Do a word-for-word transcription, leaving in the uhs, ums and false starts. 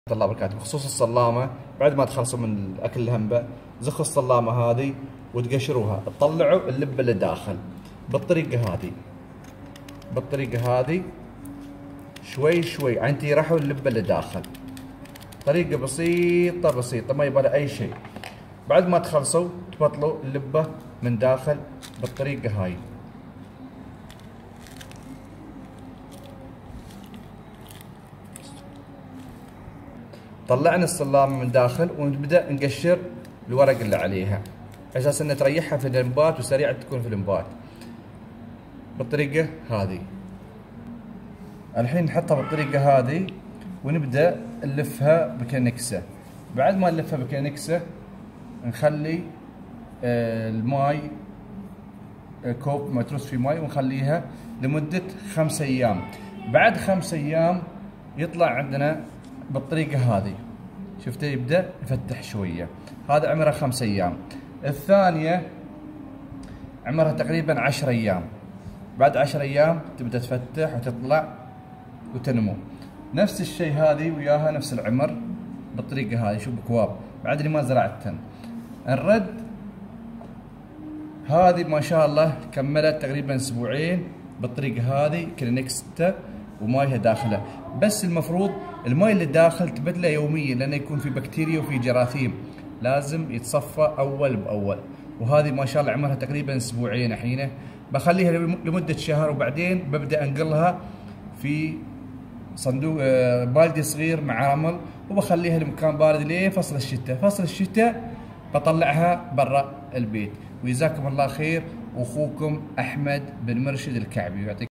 الله وبركاته. بخصوص الصلامة، بعد ما تخلصوا من الأكل الهمبة زخوا الصلامة هذه وتقشروها، تطلعوا اللبة اللي داخل بالطريقة هذه بالطريقة هذه شوي شوي عن تيرحوا اللبة اللي داخل. طريقة بسيطة بسيطة ما يبغى أي شيء. بعد ما تخلصوا تبطلوا اللبة من داخل بالطريقة هاي. طلعنا الصلامة من داخل ونبدأ نقشر الورق اللي عليها على اساس ان تريحها في الانبات وسريعة تكون في الانبات بالطريقة هذه. الحين نحطها بالطريقة هذه ونبدأ نلفها بكنكسة. بعد ما نلفها بكنكسة نخلي الماي كوب متروس في ماي ونخليها لمدة خمس ايام. بعد خمس ايام يطلع عندنا بالطريقة هذه، شفتوا يبدأ يفتح شوية. هذا عمره خمس ايام. الثانية عمرها تقريبا عشر ايام. بعد عشر ايام تبدأ تفتح وتطلع وتنمو. نفس الشيء هذه وياها نفس العمر بالطريقة هذه. شوف بكواب بعد اللي ما زرعتن. الرد هذه ما شاء الله كملت تقريبا اسبوعين بالطريقة هذه كلينكستا ومايها داخله. بس المفروض الماي اللي داخل تبدله يوميا لانه يكون في بكتيريا وفي جراثيم، لازم يتصفى اول باول. وهذه ما شاء الله عمرها تقريبا اسبوعين الحين. بخليها لمده شهر وبعدين ببدا انقلها في صندوق بالدي صغير مع رمل وبخليها لمكان بارد لين فصل الشتاء. فصل الشتاء بطلعها برا البيت. وجزاكم الله خير، واخوكم احمد بن مرشد الكعبي.